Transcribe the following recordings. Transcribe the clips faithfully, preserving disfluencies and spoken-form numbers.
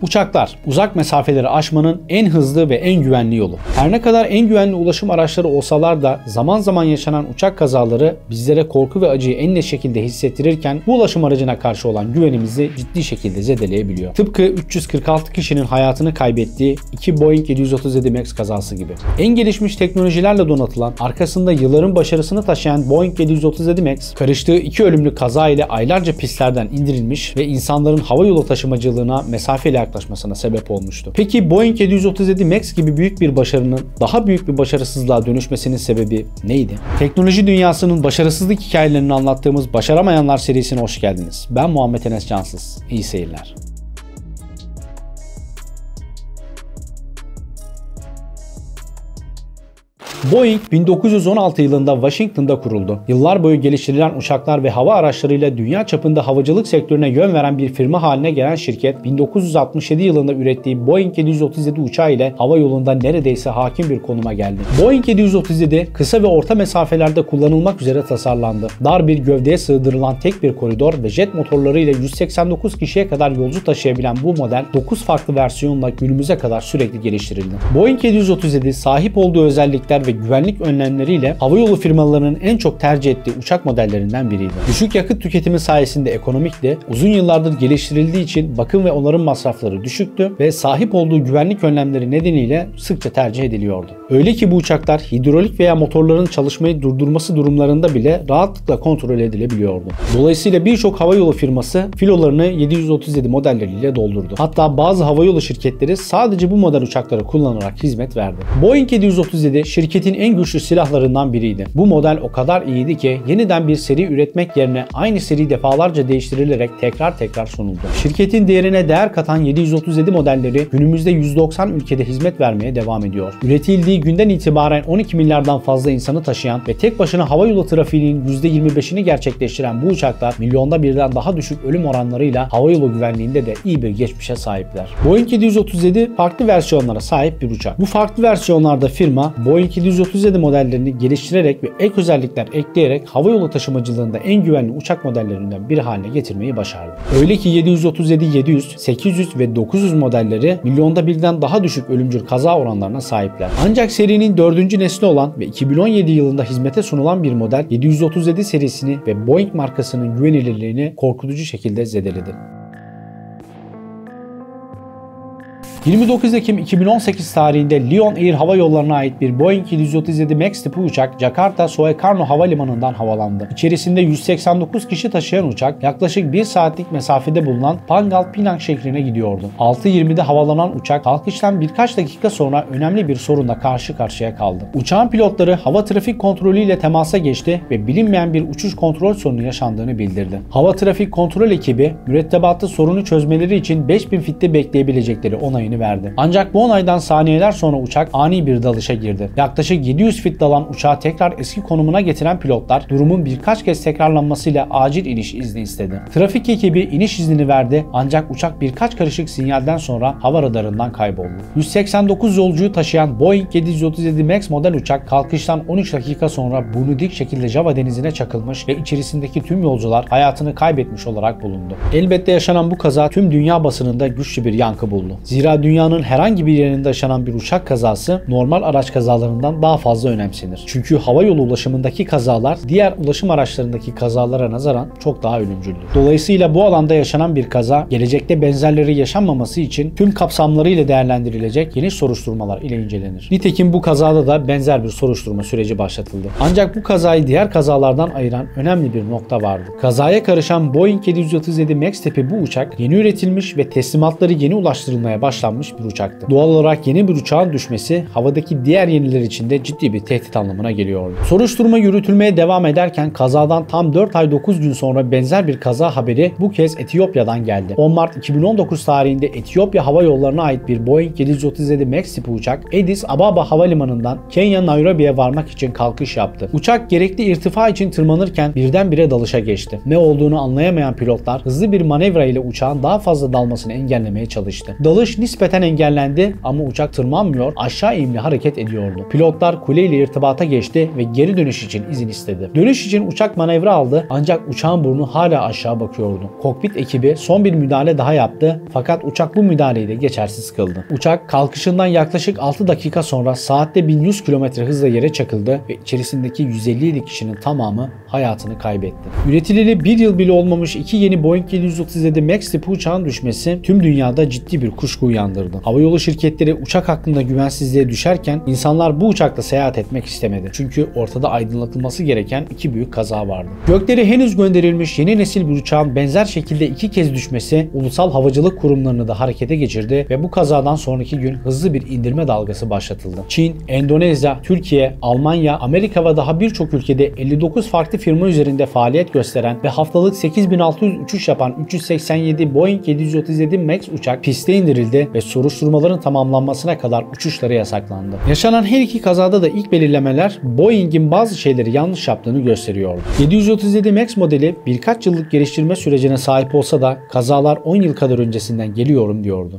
Uçaklar, uzak mesafeleri aşmanın en hızlı ve en güvenli yolu. Her ne kadar en güvenli ulaşım araçları olsalar da zaman zaman yaşanan uçak kazaları bizlere korku ve acıyı en net şekilde hissettirirken bu ulaşım aracına karşı olan güvenimizi ciddi şekilde zedeleyebiliyor. Tıpkı üç yüz kırk altı kişinin hayatını kaybettiği iki Boeing yedi yüz otuz yedi Max kazası gibi. En gelişmiş teknolojilerle donatılan, arkasında yılların başarısını taşıyan Boeing yedi yüz otuz yedi Max, karıştığı iki ölümlü kaza ile aylarca pistlerden indirilmiş ve insanların havayolu taşımacılığına mesafeli yaklaşmasına sebep olmuştu. Peki Boeing yedi yüz otuz yedi Max gibi büyük bir başarının daha büyük bir başarısızlığa dönüşmesinin sebebi neydi? Teknoloji dünyasının başarısızlık hikayelerini anlattığımız Başaramayanlar serisine hoş geldiniz. Ben Muhammed Enes Cansız. İyi seyirler. Boeing bin dokuz yüz on altı yılında Washington'da kuruldu. Yıllar boyu geliştirilen uçaklar ve hava araçlarıyla dünya çapında havacılık sektörüne yön veren bir firma haline gelen şirket, bin dokuz yüz altmış yedi yılında ürettiği Boeing yedi yüz otuz yedi uçağı ile hava yolunda neredeyse hakim bir konuma geldi. Boeing yedi yüz otuz yedi kısa ve orta mesafelerde kullanılmak üzere tasarlandı. Dar bir gövdeye sığdırılan tek bir koridor ve jet motorlarıyla yüz seksen dokuz kişiye kadar yolcu taşıyabilen bu model dokuz farklı versiyonla günümüze kadar sürekli geliştirildi. Boeing yedi yüz otuz yedi sahip olduğu özellikler ve güvenlik önlemleriyle havayolu firmalarının en çok tercih ettiği uçak modellerinden biriydi. Düşük yakıt tüketimi sayesinde ekonomikti, uzun yıllardır geliştirildiği için bakım ve onarım masrafları düşüktü ve sahip olduğu güvenlik önlemleri nedeniyle sıkça tercih ediliyordu. Öyle ki bu uçaklar hidrolik veya motorların çalışmayı durdurması durumlarında bile rahatlıkla kontrol edilebiliyordu. Dolayısıyla birçok havayolu firması filolarını yedi yüz otuz yedi modelleriyle doldurdu. Hatta bazı havayolu şirketleri sadece bu model uçakları kullanarak hizmet verdi. Boeing yedi yüz otuz yedi şirketin en güçlü silahlarından biriydi. Bu model o kadar iyiydi ki yeniden bir seri üretmek yerine aynı seri defalarca değiştirilerek tekrar tekrar sunuldu. Şirketin değerine değer katan yedi yüz otuz yedi modelleri günümüzde yüz doksan ülkede hizmet vermeye devam ediyor. Üretildiği günden itibaren on iki milyardan fazla insanı taşıyan ve tek başına havayolu trafiğinin yüzde yirmi beşini gerçekleştiren bu uçaklar milyonda birden daha düşük ölüm oranlarıyla havayolu güvenliğinde de iyi bir geçmişe sahipler. Boeing yedi yüz otuz yedi farklı versiyonlara sahip bir uçak. Bu farklı versiyonlarda firma Boeing yedi yüz otuz yedi modellerini geliştirerek ve ek özellikler ekleyerek havayolu taşımacılığında en güvenli uçak modellerinden biri haline getirmeyi başardı. Öyle ki yedi yüz otuz yedi yedi yüz, sekiz yüz ve dokuz yüz modelleri milyonda birden daha düşük ölümcül kaza oranlarına sahipler. Ancak serinin dördüncü nesli olan ve iki bin on yedi yılında hizmete sunulan bir model yedi yüz otuz yedi serisini ve Boeing markasının güvenilirliğini korkutucu şekilde zedeledi. yirmi dokuz Ekim iki bin on sekiz tarihinde Lion Air Hava Yolları'na ait bir Boeing yedi yüz otuz yedi Max tipi uçak Jakarta Soekarno Havalimanı'ndan havalandı. İçerisinde yüz seksen dokuz kişi taşıyan uçak yaklaşık bir saatlik mesafede bulunan Pangal Pinang şehrine gidiyordu. altı yirmide havalanan uçak kalkıştan birkaç dakika sonra önemli bir sorunla karşı karşıya kaldı. Uçağın pilotları hava trafik kontrolü ile temasa geçti ve bilinmeyen bir uçuş kontrol sorunu yaşandığını bildirdi. Hava trafik kontrol ekibi mürettebatta sorunu çözmeleri için beş bin fitte bekleyebilecekleri onayını verdi. Ancak bu onaydan saniyeler sonra uçak ani bir dalışa girdi. Yaklaşık yedi yüz fit dalan uçağı tekrar eski konumuna getiren pilotlar durumun birkaç kez tekrarlanmasıyla acil iniş izni istedi. Trafik ekibi iniş iznini verdi ancak uçak birkaç karışık sinyalden sonra hava radarından kayboldu. yüz seksen dokuz yolcuyu taşıyan Boeing yedi yüz otuz yedi Max model uçak kalkıştan on üç dakika sonra burnu dik şekilde Java denizine çakılmış ve içerisindeki tüm yolcular hayatını kaybetmiş olarak bulundu. Elbette yaşanan bu kaza tüm dünya basınında güçlü bir yankı buldu. Zira dünyanın herhangi bir yerinde yaşanan bir uçak kazası normal araç kazalarından daha fazla önemsenir. Çünkü havayolu ulaşımındaki kazalar diğer ulaşım araçlarındaki kazalara nazaran çok daha ölümcüldür. Dolayısıyla bu alanda yaşanan bir kaza gelecekte benzerleri yaşanmaması için tüm kapsamlarıyla değerlendirilecek geniş soruşturmalar ile incelenir. Nitekim bu kazada da benzer bir soruşturma süreci başlatıldı. Ancak bu kazayı diğer kazalardan ayıran önemli bir nokta vardı. Kazaya karışan Boeing yedi yüz otuz yedi Max tipi bu uçak yeni üretilmiş ve teslimatları yeni ulaştırılmaya başlanmış bir uçaktı. Doğal olarak yeni bir uçağın düşmesi havadaki diğer yeniler için de ciddi bir tehdit anlamına geliyordu. Soruşturma yürütülmeye devam ederken kazadan tam dört ay dokuz gün sonra benzer bir kaza haberi bu kez Etiyopya'dan geldi. on Mart iki bin on dokuz tarihinde Etiyopya Hava Yolları'na ait bir Boeing yedi yüz otuz yedi Max tipi uçak Addis Ababa Havalimanı'ndan Kenya Nairobi'ye varmak için kalkış yaptı. Uçak gerekli irtifa için tırmanırken birdenbire dalışa geçti. Ne olduğunu anlayamayan pilotlar hızlı bir manevra ile uçağın daha fazla dalmasını engellemeye çalıştı. Dalış nispeten nispeten engellendi ama uçak tırmanmıyor, aşağı eğimli hareket ediyordu. Pilotlar kuleyle irtibata geçti ve geri dönüş için izin istedi. Dönüş için uçak manevra aldı ancak uçağın burnu hala aşağı bakıyordu. Kokpit ekibi son bir müdahale daha yaptı fakat uçak bu müdahaleyi de geçersiz kıldı. Uçak kalkışından yaklaşık altı dakika sonra saatte bin yüz kilometre hızla yere çakıldı ve içerisindeki yüz elli yedi kişinin tamamı hayatını kaybetti. Üretileli bir yıl bile olmamış iki yeni Boeing yedi yüz otuz yedi Max tipi uçağın düşmesi tüm dünyada ciddi bir kuşku uyandırdı. Havayolu şirketleri uçak hakkında güvensizliğe düşerken insanlar bu uçakla seyahat etmek istemedi. Çünkü ortada aydınlatılması gereken iki büyük kaza vardı. Göklere henüz gönderilmiş yeni nesil bir uçağın benzer şekilde iki kez düşmesi ulusal havacılık kurumlarını da harekete geçirdi ve bu kazadan sonraki gün hızlı bir indirme dalgası başlatıldı. Çin, Endonezya, Türkiye, Almanya, Amerika ve daha birçok ülkede elli dokuz farklı firma üzerinde faaliyet gösteren ve haftalık sekiz bin altı yüz uçuş yapan üç yüz seksen yedi Boeing yedi yüz otuz yedi Max uçak piste indirildi ve soruşturmaların tamamlanmasına kadar uçuşları yasaklandı. Yaşanan her iki kazada da ilk belirlemeler Boeing'in bazı şeyleri yanlış yaptığını gösteriyordu. yedi yüz otuz yedi Max modeli birkaç yıllık geliştirme sürecine sahip olsa da kazalar on yıl kadar öncesinden geliyorum diyordu.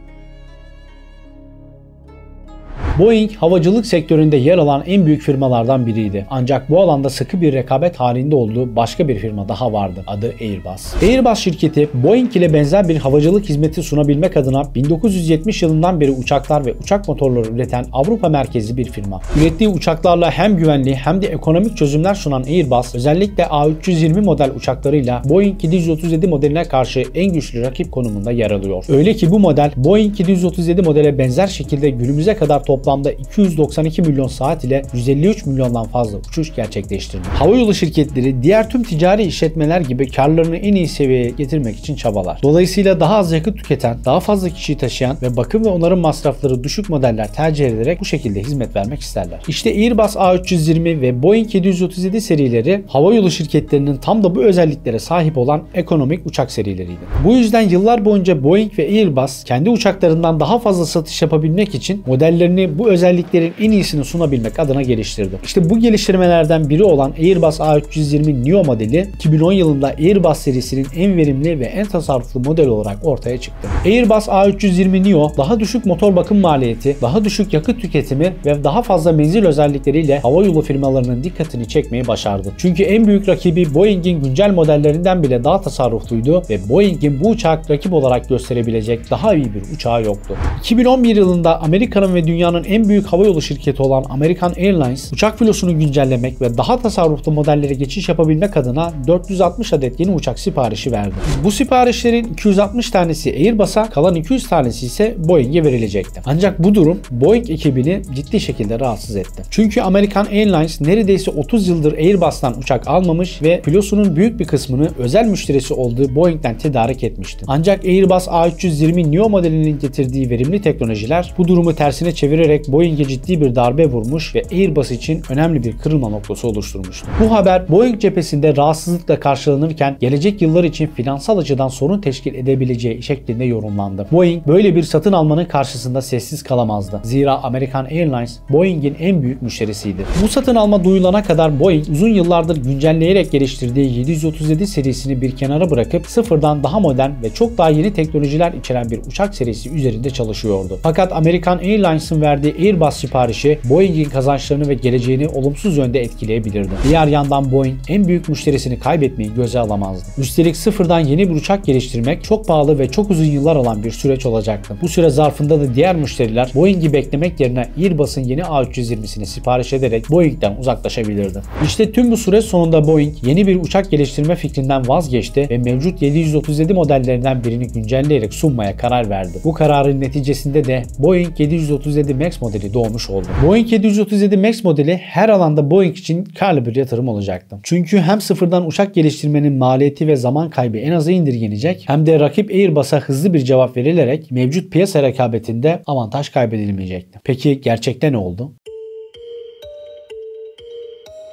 Boeing, havacılık sektöründe yer alan en büyük firmalardan biriydi. Ancak bu alanda sıkı bir rekabet halinde olduğu başka bir firma daha vardı. Adı Airbus. Airbus şirketi, Boeing ile benzer bir havacılık hizmeti sunabilmek adına bin dokuz yüz yetmiş yılından beri uçaklar ve uçak motorları üreten Avrupa merkezli bir firma. Ürettiği uçaklarla hem güvenli hem de ekonomik çözümler sunan Airbus, özellikle A üç yüz yirmi model uçaklarıyla Boeing yedi yüz otuz yedi modeline karşı en güçlü rakip konumunda yer alıyor. Öyle ki bu model, Boeing yedi yüz otuz yedi modele benzer şekilde günümüze kadar toplam Toplamda iki yüz doksan iki milyon saat ile yüz elli üç milyondan fazla uçuş gerçekleştirdi. Havayolu şirketleri diğer tüm ticari işletmeler gibi karlarını en iyi seviyeye getirmek için çabalar. Dolayısıyla daha az yakıt tüketen, daha fazla kişiyi taşıyan ve bakım ve onarım masrafları düşük modeller tercih ederek bu şekilde hizmet vermek isterler. İşte Airbus A üç yüz yirmi ve Boeing yedi yüz otuz yedi serileri havayolu şirketlerinin tam da bu özelliklere sahip olan ekonomik uçak serileriydi. Bu yüzden yıllar boyunca Boeing ve Airbus kendi uçaklarından daha fazla satış yapabilmek için modellerini bu özelliklerin en iyisini sunabilmek adına geliştirdi. İşte bu geliştirmelerden biri olan Airbus A üç yüz yirmi neo modeli iki bin on yılında Airbus serisinin en verimli ve en tasarruflu model olarak ortaya çıktı. Airbus A üç yüz yirmi neo daha düşük motor bakım maliyeti, daha düşük yakıt tüketimi ve daha fazla menzil özellikleriyle havayolu firmalarının dikkatini çekmeyi başardı. Çünkü en büyük rakibi Boeing'in güncel modellerinden bile daha tasarrufluydu ve Boeing'in bu uçak rakip olarak gösterebilecek daha iyi bir uçağı yoktu. iki bin on bir yılında Amerika'nın ve dünyanın en büyük havayolu şirketi olan American Airlines, uçak filosunu güncellemek ve daha tasarruflu modellere geçiş yapabilmek adına dört yüz altmış adet yeni uçak siparişi verdi. Bu siparişlerin iki yüz altmış tanesi Airbus'a, kalan iki yüz tanesi ise Boeing'e verilecekti. Ancak bu durum Boeing ekibini ciddi şekilde rahatsız etti. Çünkü American Airlines neredeyse otuz yıldır Airbus'tan uçak almamış ve filosunun büyük bir kısmını özel müşterisi olduğu Boeing'den tedarik etmişti. Ancak Airbus A üç yüz yirmi neo modelinin getirdiği verimli teknolojiler bu durumu tersine çevirerek Boeing'e ciddi bir darbe vurmuş ve Airbus için önemli bir kırılma noktası oluşturmuştu. Bu haber Boeing cephesinde rahatsızlıkla karşılanırken gelecek yıllar için finansal açıdan sorun teşkil edebileceği şeklinde yorumlandı. Boeing böyle bir satın almanın karşısında sessiz kalamazdı. Zira American Airlines Boeing'in en büyük müşterisiydi. Bu satın alma duyulana kadar Boeing uzun yıllardır güncelleyerek geliştirdiği yedi yüz otuz yedi serisini bir kenara bırakıp sıfırdan daha modern ve çok daha yeni teknolojiler içeren bir uçak serisi üzerinde çalışıyordu. Fakat American Airlines'ın verdiği Airbus siparişi Boeing'in kazançlarını ve geleceğini olumsuz yönde etkileyebilirdi. Diğer yandan Boeing en büyük müşterisini kaybetmeyi göze alamazdı. Üstelik sıfırdan yeni bir uçak geliştirmek çok pahalı ve çok uzun yıllar alan bir süreç olacaktı. Bu süre zarfında da diğer müşteriler Boeing'i beklemek yerine Airbus'un yeni A üç yüz yirmisini sipariş ederek Boeing'den uzaklaşabilirdi. İşte tüm bu süreç sonunda Boeing yeni bir uçak geliştirme fikrinden vazgeçti ve mevcut yedi yüz otuz yedi modellerinden birini güncelleyerek sunmaya karar verdi. Bu kararın neticesinde de Boeing yedi yüz otuz yedi Max modeli doğmuş oldu. Boeing yedi yüz otuz yedi Max modeli her alanda Boeing için karlı bir yatırım olacaktı. Çünkü hem sıfırdan uçak geliştirmenin maliyeti ve zaman kaybı en aza indirgenecek hem de rakip Airbus'a hızlı bir cevap verilerek mevcut piyasa rekabetinde avantaj kaybedilmeyecekti. Peki gerçekte ne oldu?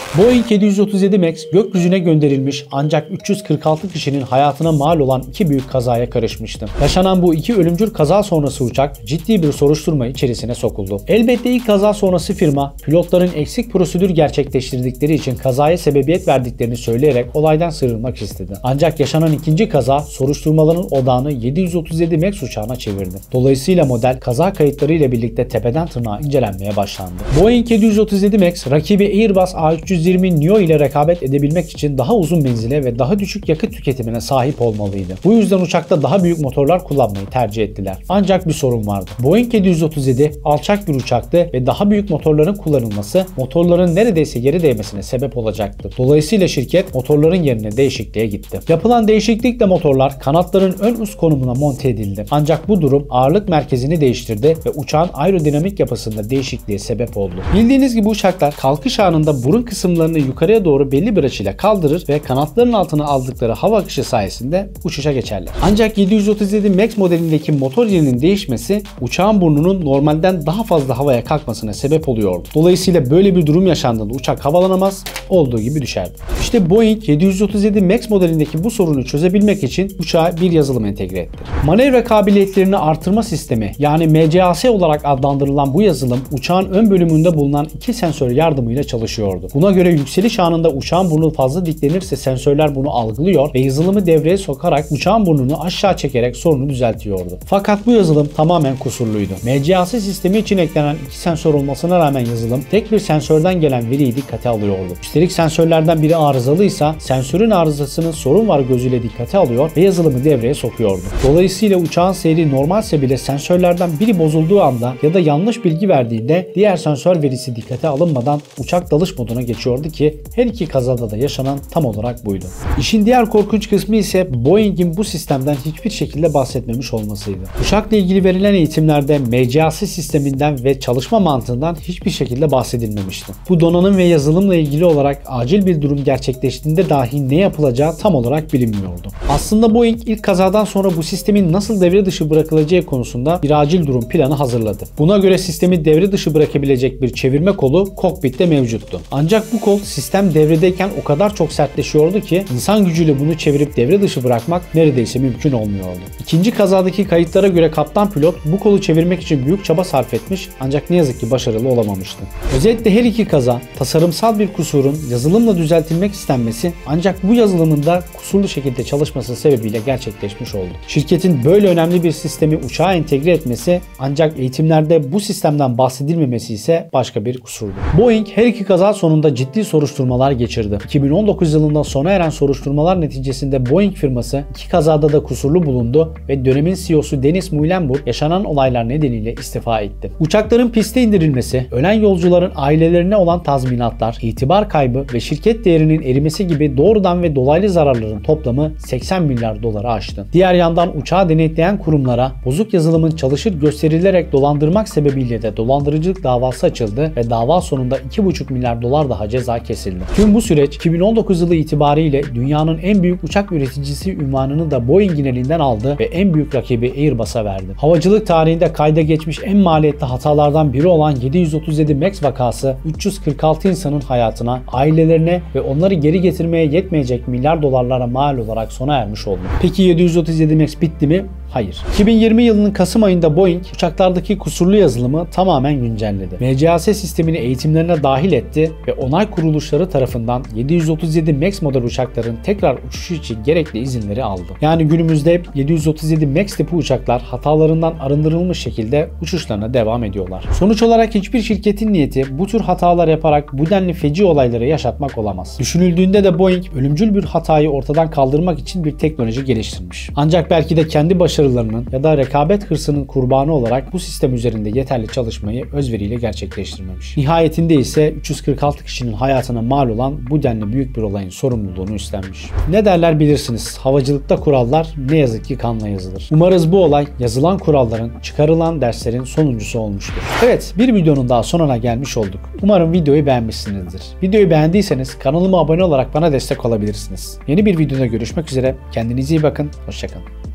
Boeing yedi yüz otuz yedi Max gökyüzüne gönderilmiş ancak üç yüz kırk altı kişinin hayatına mal olan iki büyük kazaya karışmıştı. Yaşanan bu iki ölümcül kaza sonrası uçak ciddi bir soruşturma içerisine sokuldu. Elbette ilk kaza sonrası firma pilotların eksik prosedür gerçekleştirdikleri için kazaya sebebiyet verdiklerini söyleyerek olaydan sıyrılmak istedi. Ancak yaşanan ikinci kaza soruşturmaların odağını yedi yüz otuz yedi Max uçağına çevirdi. Dolayısıyla model kaza kayıtları ile birlikte tepeden tırnağa incelenmeye başlandı. Boeing yedi yüz otuz yedi Max rakibi Airbus A üç yüz yirmi neo ile rekabet edebilmek için daha uzun menzile ve daha düşük yakıt tüketimine sahip olmalıydı. Bu yüzden uçakta daha büyük motorlar kullanmayı tercih ettiler. Ancak bir sorun vardı. Boeing yedi yüz otuz yedi alçak bir uçaktı ve daha büyük motorların kullanılması motorların neredeyse yere değmesine sebep olacaktı. Dolayısıyla şirket motorların yerine değişikliğe gitti. Yapılan değişiklikle motorlar kanatların ön üst konumuna monte edildi. Ancak bu durum ağırlık merkezini değiştirdi ve uçağın aerodinamik yapısında değişikliğe sebep oldu. Bildiğiniz gibi uçaklar kalkış anında burun kısımlarını yukarıya doğru belli bir açıyla kaldırır ve kanatların altına aldıkları hava akışı sayesinde uçuşa geçerler. Ancak yedi yüz otuz yedi Max modelindeki motor yerinin değişmesi uçağın burnunun normalden daha fazla havaya kalkmasına sebep oluyordu. Dolayısıyla böyle bir durum yaşandığında uçak havalanamaz, olduğu gibi düşerdi. İşte Boeing yedi yüz otuz yedi Max modelindeki bu sorunu çözebilmek için uçağa bir yazılım entegre etti. Manevra kabiliyetlerini artırma sistemi yani M C A S olarak adlandırılan bu yazılım uçağın ön bölümünde bulunan iki sensör yardımıyla çalışıyordu. Buna göre yükseliş anında uçağın burnu fazla diklenirse sensörler bunu algılıyor ve yazılımı devreye sokarak uçağın burnunu aşağı çekerek sorunu düzeltiyordu. Fakat bu yazılım tamamen kusurluydu. M C A S sistemi için eklenen iki sensör olmasına rağmen yazılım tek bir sensörden gelen veriyi dikkate alıyordu. Üstelik sensörlerden biri arızalıysa sensörün arızasının sorun var gözüyle dikkate alıyor ve yazılımı devreye sokuyordu. Dolayısıyla uçağın seyri normalse bile sensörlerden biri bozulduğu anda ya da yanlış bilgi verdiğinde diğer sensör verisi dikkate alınmadan uçak dalış moduna geçiyordu ki her iki kazada da yaşanan tam olarak buydu. İşin diğer korkunç kısmı ise Boeing'in bu sistemden hiçbir şekilde bahsetmemiş olmasıydı. Uçakla ilgili verilen eğitimlerde M C A S sisteminden ve çalışma mantığından hiçbir şekilde bahsedilmemişti. Bu donanım ve yazılımla ilgili olarak acil bir durum gerçekleştiğinde dahi ne yapılacağı tam olarak bilinmiyordu. Aslında Boeing ilk kazadan sonra bu sistemin nasıl devre dışı bırakılacağı konusunda bir acil durum planı hazırladı. Buna göre sistemi devre dışı bırakabilecek bir çevirme kolu kokpitte mevcuttu. Ancak bu kol sistem devredeyken o kadar çok sertleşiyordu ki insan gücüyle bunu çevirip devre dışı bırakmak neredeyse mümkün olmuyordu. İkinci kazadaki kayıtlara göre kaptan pilot bu kolu çevirmek için büyük çaba sarf etmiş ancak ne yazık ki başarılı olamamıştı. Özellikle her iki kaza tasarımsal bir kusurun yazılımla düzeltilmek istenmesi ancak bu yazılımın da kusurlu şekilde çalışması sebebiyle gerçekleşmiş oldu. Şirketin böyle önemli bir sistemi uçağa entegre etmesi ancak eğitimlerde bu sistemden bahsedilmemesi ise başka bir kusurdu. Boeing her iki kaza sonunda ciddi soruşturmalar geçirdi. iki bin on dokuz yılında sona eren soruşturmalar neticesinde Boeing firması iki kazada da kusurlu bulundu ve dönemin C E O'su Dennis Muilenburg yaşanan olaylar nedeniyle istifa etti. Uçakların piste indirilmesi, ölen yolcuların ailelerine olan tazminatlar, itibar kaybı ve şirket değerinin erimesi gibi doğrudan ve dolaylı zararların toplamı seksen milyar doları aştı. Diğer yandan uçağı denetleyen kurumlara bozuk yazılımın çalışır gösterilerek dolandırmak sebebiyle de dolandırıcılık davası açıldı ve dava sonunda iki buçuk milyar dolar daha ceza kesildi. Tüm bu süreç iki bin on dokuz yılı itibariyle dünyanın en büyük uçak üreticisi unvanını da Boeing'in elinden aldı ve en büyük rakibi Airbus'a verdi. Havacılık tarihinde kayda geçmiş en maliyetli hatalardan biri olan yedi yüz otuz yedi Max vakası üç yüz kırk altı insanın hayatına, ailelerine ve onları geri getirmeye yetmeyecek milyar dolarlara mal olarak sona ermiş oldu. Peki yedi yüz otuz yedi Max bitti mi? Hayır. iki bin yirmi yılının Kasım ayında Boeing uçaklardaki kusurlu yazılımı tamamen güncelledi. M C A S sistemini eğitimlerine dahil etti ve onay kuruluşları tarafından yedi yüz otuz yedi Max model uçakların tekrar uçuşu için gerekli izinleri aldı. Yani günümüzde yedi yüz otuz yedi Max tipi uçaklar hatalarından arındırılmış şekilde uçuşlarına devam ediyorlar. Sonuç olarak hiçbir şirketin niyeti bu tür hatalar yaparak bu denli feci olayları yaşatmak olamaz. Düşünüldüğünde de Boeing ölümcül bir hatayı ortadan kaldırmak için bir teknoloji geliştirmiş. Ancak belki de kendi başarılarının ya da rekabet hırsının kurbanı olarak bu sistem üzerinde yeterli çalışmayı özveriyle gerçekleştirmemiş. Nihayetinde ise üç yüz kırk altı kişinin hayatına mal olan bu denli büyük bir olayın sorumluluğunu üstlenmiş. Ne derler bilirsiniz, havacılıkta kurallar ne yazık ki kanla yazılır. Umarız bu olay yazılan kuralların, çıkarılan derslerin sonuncusu olmuştur. Evet, bir videonun daha sonuna gelmiş olduk. Umarım videoyu beğenmişsinizdir. Videoyu beğendiyseniz kanalıma abone olarak bana destek olabilirsiniz. Yeni bir videoda görüşmek üzere. Kendinize iyi bakın. Hoşça kalın.